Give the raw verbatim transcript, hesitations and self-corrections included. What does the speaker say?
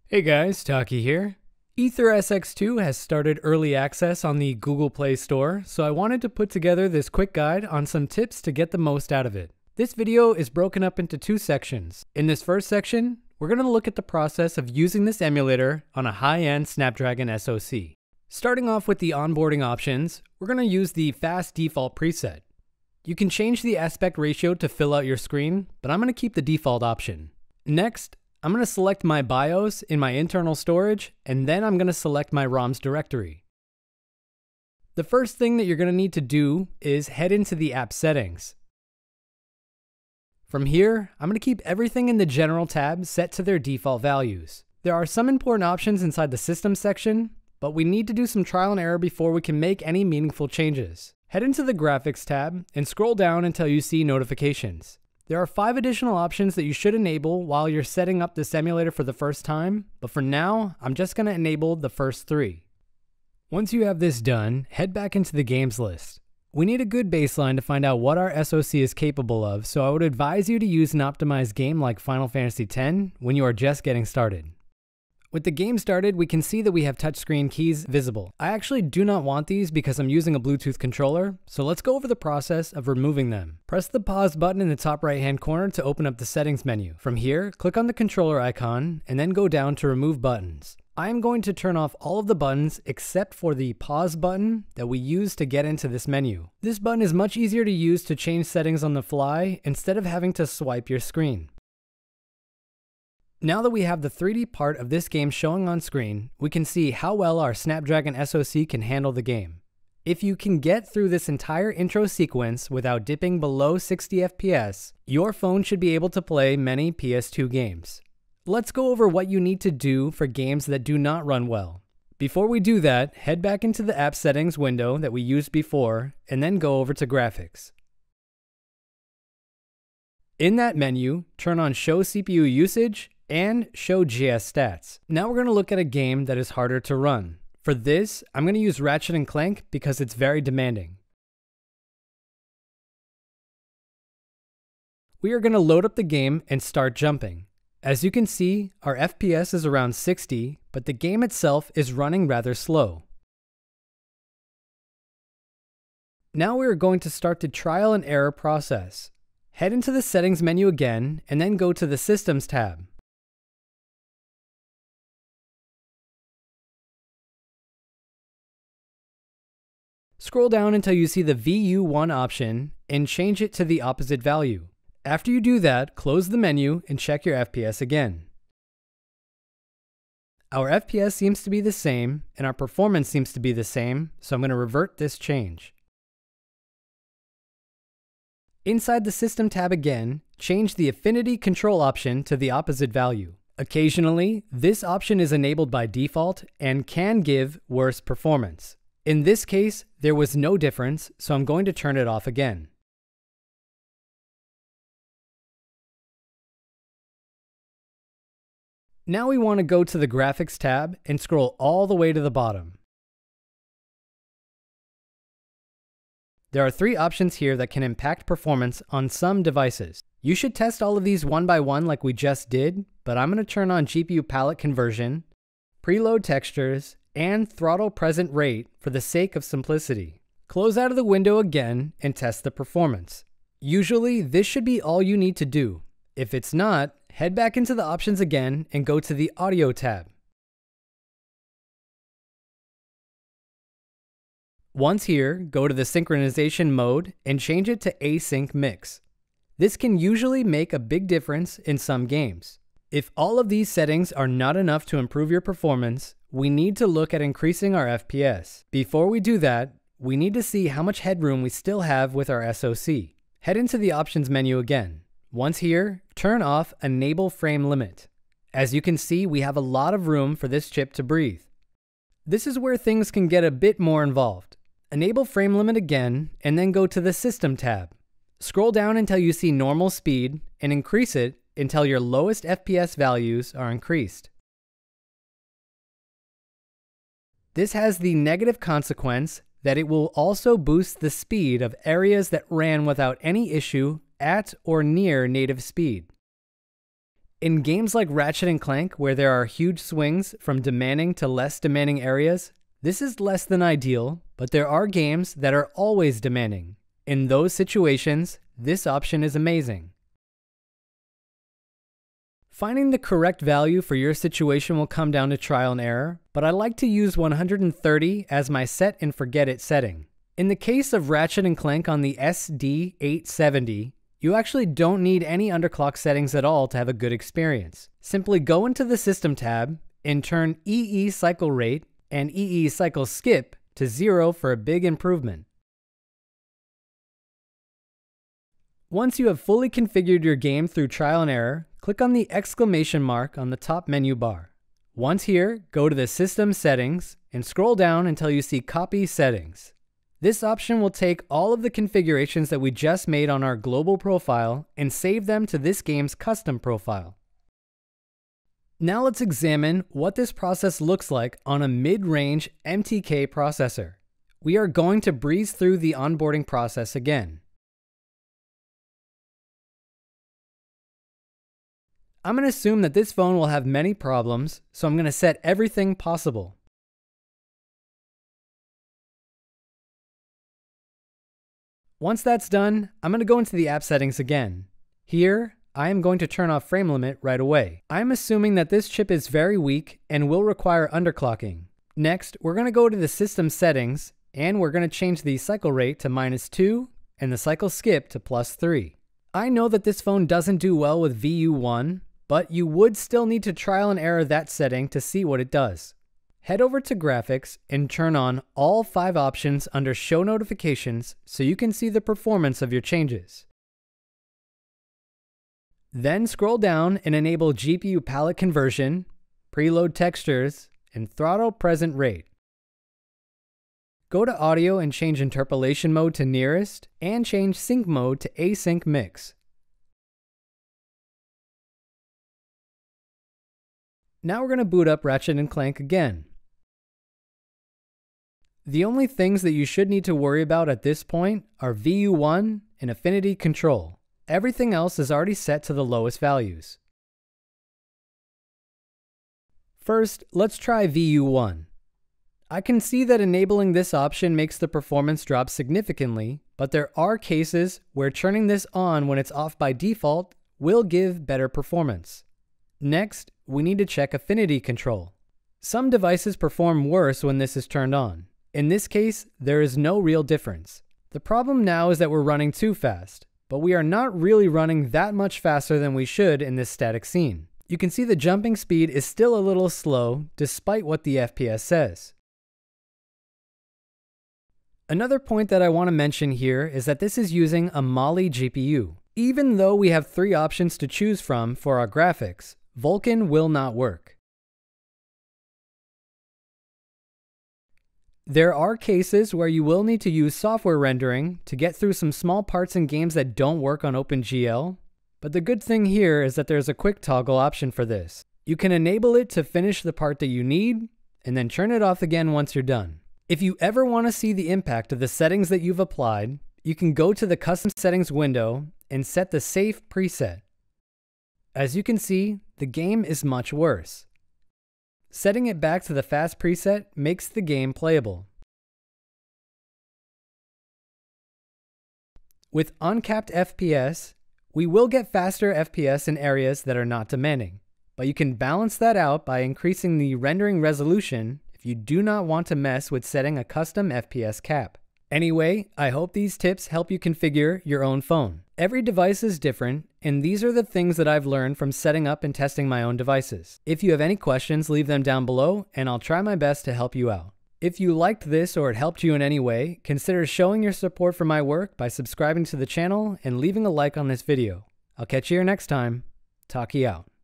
Hey guys, Taki here. AetherSX two has started early access on the Google Play Store, so I wanted to put together this quick guide on some tips to get the most out of it. This video is broken up into two sections. In this first section, we're going to look at the process of using this emulator on a high-end Snapdragon S O C. Starting off with the onboarding options, we're going to use the fast default preset. You can change the aspect ratio to fill out your screen, but I'm going to keep the default option. Next, I'm going to select my BIOS in my internal storage, and then I'm going to select my ROMs directory. The first thing that you're going to need to do is head into the app settings. From here, I'm going to keep everything in the general tab set to their default values. There are some important options inside the system section, but we need to do some trial and error before we can make any meaningful changes. Head into the graphics tab and scroll down until you see notifications. There are five additional options that you should enable while you're setting up this emulator for the first time, but for now, I'm just going to enable the first three. Once you have this done, head back into the games list. We need a good baseline to find out what our S O C is capable of, so I would advise you to use an optimized game like Final Fantasy X when you are just getting started. With the game started, we can see that we have touchscreen keys visible. I actually do not want these because I'm using a Bluetooth controller, so let's go over the process of removing them. Press the pause button in the top right hand corner to open up the settings menu. From here, click on the controller icon and then go down to remove buttons. I am going to turn off all of the buttons except for the pause button that we use to get into this menu. This button is much easier to use to change settings on the fly instead of having to swipe your screen. Now that we have the three D part of this game showing on screen, we can see how well our Snapdragon S O C can handle the game. If you can get through this entire intro sequence without dipping below sixty F P S, your phone should be able to play many P S two games. Let's go over what you need to do for games that do not run well. Before we do that, head back into the app settings window that we used before, and then go over to graphics. In that menu, turn on Show C P U Usage and Show G S Stats. Now we're going to look at a game that is harder to run. For this, I'm going to use Ratchet and Clank because it's very demanding. We are going to load up the game and start jumping. As you can see, our F P S is around sixty, but the game itself is running rather slow. Now we are going to start the trial and error process. Head into the settings menu again and then go to the Systems tab. Scroll down until you see the V U one option and change it to the opposite value. After you do that, close the menu and check your F P S again. Our F P S seems to be the same and our performance seems to be the same, so I'm going to revert this change. Inside the System tab again, change the Affinity Control option to the opposite value. Occasionally, this option is enabled by default and can give worse performance. In this case, there was no difference, so I'm going to turn it off again. Now we want to go to the Graphics tab and scroll all the way to the bottom. There are three options here that can impact performance on some devices. You should test all of these one by one like we just did, but I'm going to turn on G P U palette conversion, preload textures, and throttle present rate for the sake of simplicity. Close out of the window again and test the performance. Usually, this should be all you need to do. If it's not, head back into the options again and go to the Audio tab. Once here, go to the synchronization mode and change it to Async Mix. This can usually make a big difference in some games. If all of these settings are not enough to improve your performance, we need to look at increasing our F P S. Before we do that, we need to see how much headroom we still have with our S O C. Head into the options menu again. Once here, turn off Enable Frame Limit. As you can see, we have a lot of room for this chip to breathe. This is where things can get a bit more involved. Enable Frame Limit again, and then go to the System tab. Scroll down until you see normal speed, and increase it until your lowest F P S values are increased. This has the negative consequence that it will also boost the speed of areas that ran without any issue at or near native speed. In games like Ratchet and Clank, where there are huge swings from demanding to less demanding areas, this is less than ideal, but there are games that are always demanding. In those situations, this option is amazing. Finding the correct value for your situation will come down to trial and error, but I like to use one hundred thirty as my set and forget it setting. In the case of Ratchet and Clank on the S D eight seventy, you actually don't need any underclock settings at all to have a good experience. Simply go into the System tab and turn E E cycle rate and E E cycle skip to zero for a big improvement. Once you have fully configured your game through trial and error, click on the exclamation mark on the top menu bar. Once here, go to the System Settings and scroll down until you see Copy Settings. This option will take all of the configurations that we just made on our global profile and save them to this game's custom profile. Now let's examine what this process looks like on a mid-range M T K processor. We are going to breeze through the onboarding process again. I'm going to assume that this phone will have many problems, so I'm going to set everything possible. Once that's done, I'm going to go into the app settings again. Here, I am going to turn off frame limit right away. I'm assuming that this chip is very weak and will require underclocking. Next, we're going to go to the system settings and we're going to change the cycle rate to minus two and the cycle skip to plus three. I know that this phone doesn't do well with V U one, but you would still need to trial and error that setting to see what it does. Head over to Graphics and turn on all five options under Show Notifications so you can see the performance of your changes. Then scroll down and enable G P U palette conversion, preload textures, and throttle present rate. Go to Audio and change interpolation mode to nearest, and change sync mode to async mix. Now we're going to boot up Ratchet and Clank again. The only things that you should need to worry about at this point are V U one and affinity control. Everything else is already set to the lowest values. First, let's try V U one. I can see that enabling this option makes the performance drop significantly, but there are cases where turning this on when it's off by default will give better performance. Next, we need to check affinity control. Some devices perform worse when this is turned on. In this case, there is no real difference. The problem now is that we're running too fast, but we are not really running that much faster than we should in this static scene. You can see the jumping speed is still a little slow despite what the F P S says. Another point that I want to mention here is that this is using a Mali G P U. Even though we have three options to choose from for our graphics, Vulkan will not work. There are cases where you will need to use software rendering to get through some small parts in games that don't work on OpenGL, but the good thing here is that there's a quick toggle option for this. You can enable it to finish the part that you need, and then turn it off again once you're done. If you ever want to see the impact of the settings that you've applied, you can go to the Custom Settings window and set the Safe preset. As you can see, the game is much worse. Setting it back to the Fast preset makes the game playable. With uncapped F P S, we will get faster F P S in areas that are not demanding, but you can balance that out by increasing the rendering resolution if you do not want to mess with setting a custom F P S cap. Anyway, I hope these tips help you configure your own phone. Every device is different, and these are the things that I've learned from setting up and testing my own devices. If you have any questions, leave them down below, and I'll try my best to help you out. If you liked this or it helped you in any way, consider showing your support for my work by subscribing to the channel and leaving a like on this video. I'll catch you here next time. Taki out.